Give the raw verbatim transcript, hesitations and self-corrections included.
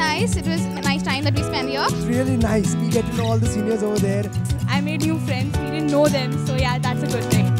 nice. It was a nice time that we spent here. It's really nice. We get to know all the seniors over there. I made new friends. We didn't know them. So yeah, that's a good thing.